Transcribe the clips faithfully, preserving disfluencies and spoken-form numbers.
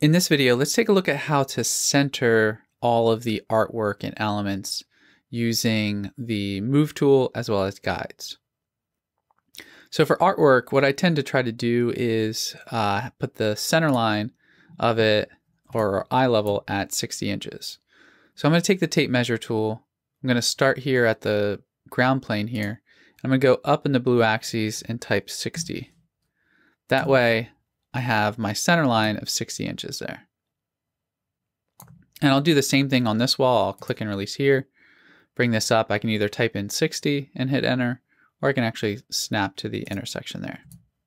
In this video, let's take a look at how to center all of the artwork and elements using the Move tool as well as guides. So for artwork, what I tend to try to do is uh, put the center line of it or eye level at sixty inches. So I'm going to take the tape measure tool. I'm going to start here at the ground plane here. I'm going to go up in the blue axis and type sixty. That way I have my center line of sixty inches there. And I'll do the same thing on this wall. I'll click and release here, bring this up. I can either type in sixty and hit enter, or I can actually snap to the intersection there.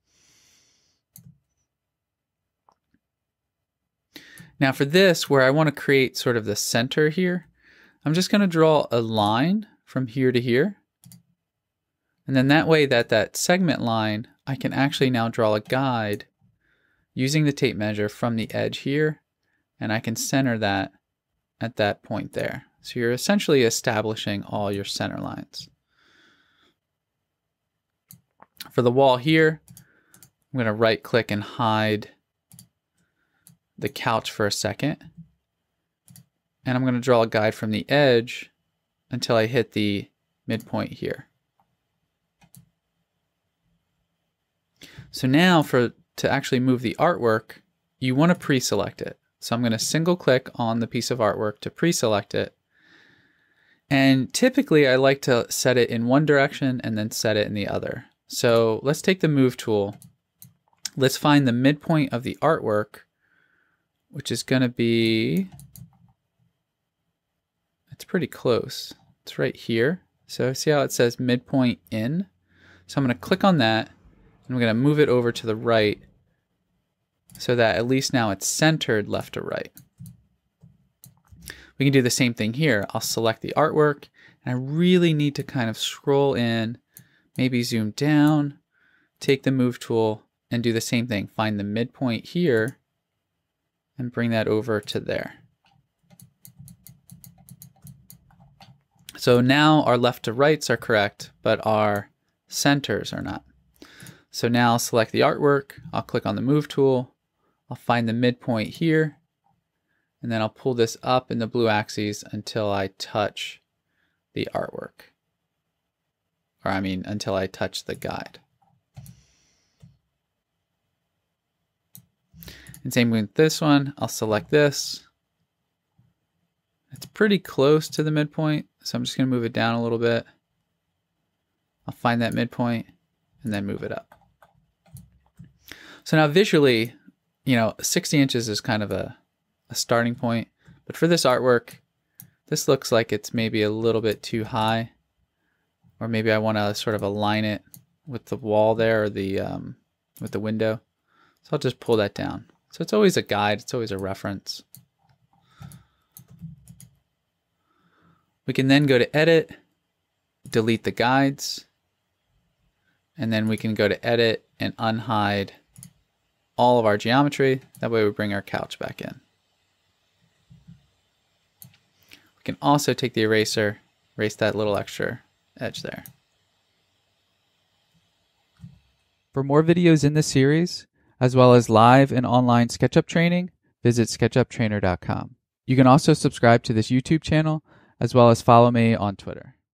Now for this, where I want to create sort of the center here, I'm just going to draw a line from here to here. And then that way that that segment line, I can actually now draw a guide using the tape measure from the edge here, and I can center that at that point there. So you're essentially establishing all your center lines. For the wall here, I'm going to right click and hide the couch for a second. And I'm going to draw a guide from the edge until I hit the midpoint here. So now for to actually move the artwork, you want to pre-select it. So I'm going to single click on the piece of artwork to pre-select it. And typically I like to set it in one direction and then set it in the other. So let's take the Move tool. Let's find the midpoint of the artwork, which is going to be, it's pretty close. It's right here. So see how it says midpoint in? So I'm going to click on that and I'm going to move it over to the right so that at least now it's centered left to right. We can do the same thing here. I'll select the artwork and I really need to kind of scroll in, maybe zoom down, take the Move tool and do the same thing. Find the midpoint here and bring that over to there. So now our left to rights are correct, but our centers are not. So now I'll select the artwork, I'll click on the Move tool, I'll find the midpoint here, and then I'll pull this up in the blue axis until I touch the artwork. Or I mean, until I touch the guide. And same with this one, I'll select this. It's pretty close to the midpoint, so I'm just going to move it down a little bit. I'll find that midpoint and then move it up. So now visually, you know, sixty inches is kind of a, a starting point, but for this artwork, this looks like it's maybe a little bit too high, or maybe I want to sort of align it with the wall there or the um, with the window. So I'll just pull that down. So it's always a guide, it's always a reference. We can then go to Edit, delete the guides, and then we can go to Edit and unhide all of our geometry. That way we bring our couch back in. We can also take the eraser, erase that little extra edge there. For more videos in this series, as well as live and online SketchUp training, visit SketchUp Trainer dot com. You can also subscribe to this YouTube channel, as well as follow me on Twitter.